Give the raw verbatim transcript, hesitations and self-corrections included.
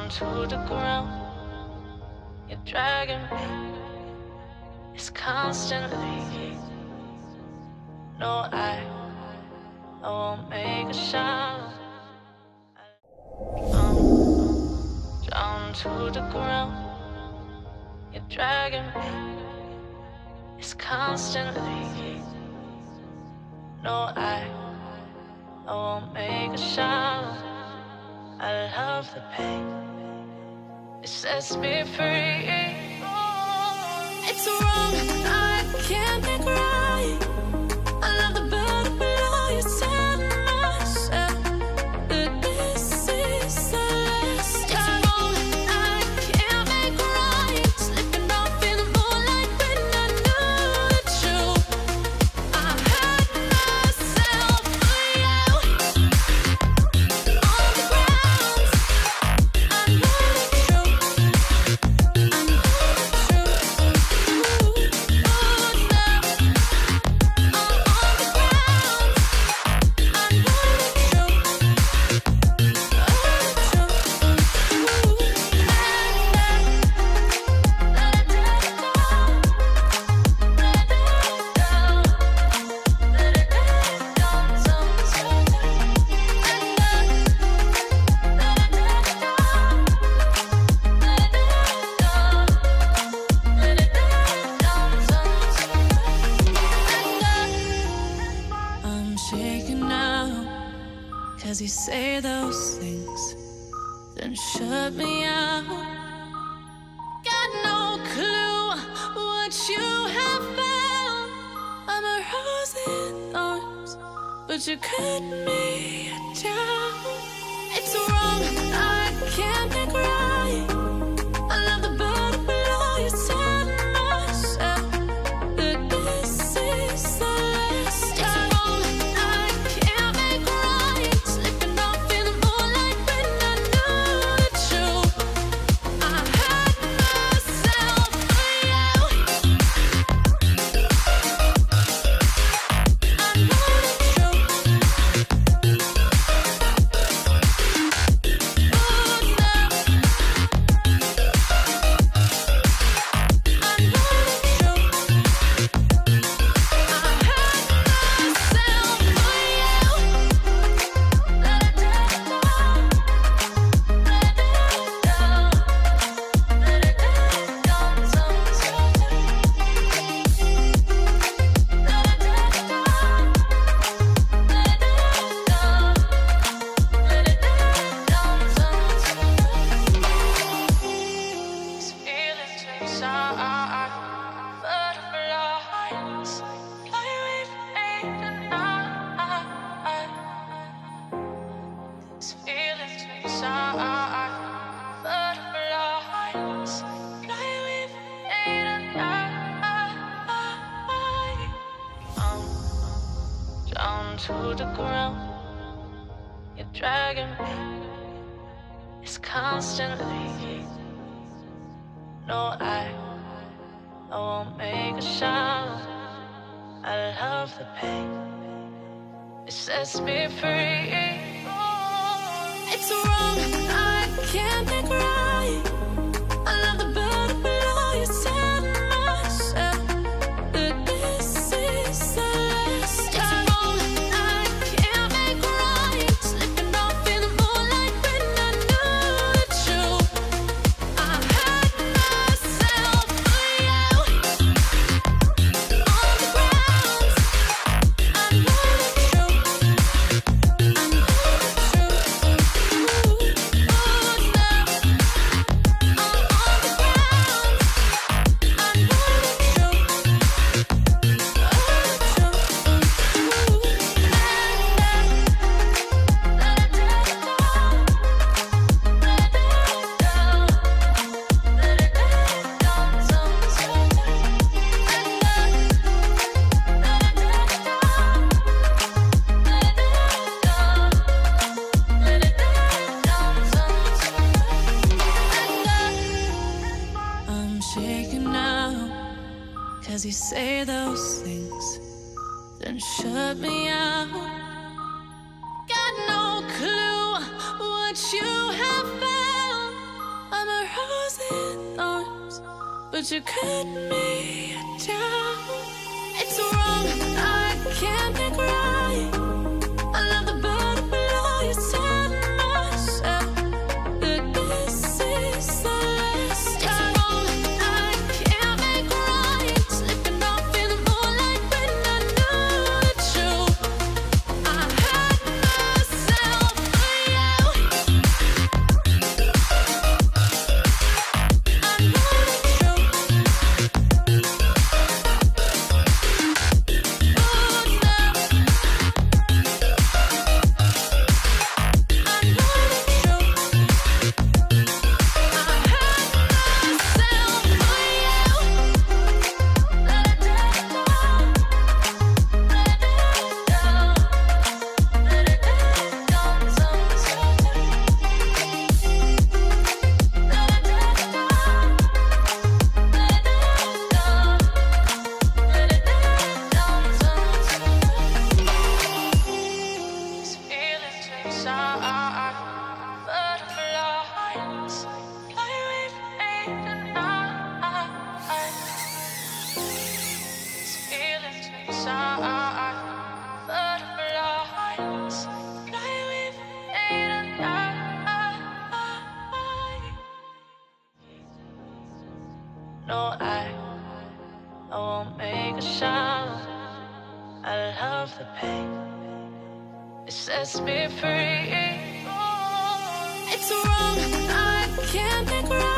down to the ground. You're dragging me. It's constantly. No, I, I won't make a sound. I'm down to the ground. You're dragging me. It's constantly. No, I, I won't make a sound. I love the pain. It sets me free. It's wrong, I can't make right. I love the bird below you, said myself that this is the last. It's wrong, I can't make right. Slipping off in the moonlight when I knew the truth. I hurt myself for you. On the ground, I know the truth. I know the truth. Oh, I'm shaking now, 'cause you say those things, then shut me out. Got no clue what you have found. I'm a rose in arms, but you cut me down. It's wrong, I can't make right. I love the bird below you, said myself that this is the last. It's wrong, I can't make right. Slipping off in the moonlight when I knew the truth. I hurt myself for you. I know the truth. Oh, to the ground. You're dragging me. It's constantly. No, I, I won't make a sound. I love the pain. It sets me free. It's wrong, I can't make right. I love the bird below you, said myself that this is the last. It's wrong, I can't make right. Slipping off in the moonlight when I knew the truth. I hurt myself for you. On the ground, I know the truth. I know the truth. Oh, Cause you say those things, then shut me out. Got no clue what you have found. thousand arms, but you cut me down. It's wrong, I can't be crying. I love the bottom below you, tell myself that this is the last time. It's wrong, I can't be crying. Slipping off in the moonlight when I knew the truth. I had myself for you. I know the truth. No, I, I won't make a sound. I love the pain. It sets me free. It's wrong, I can't be crying.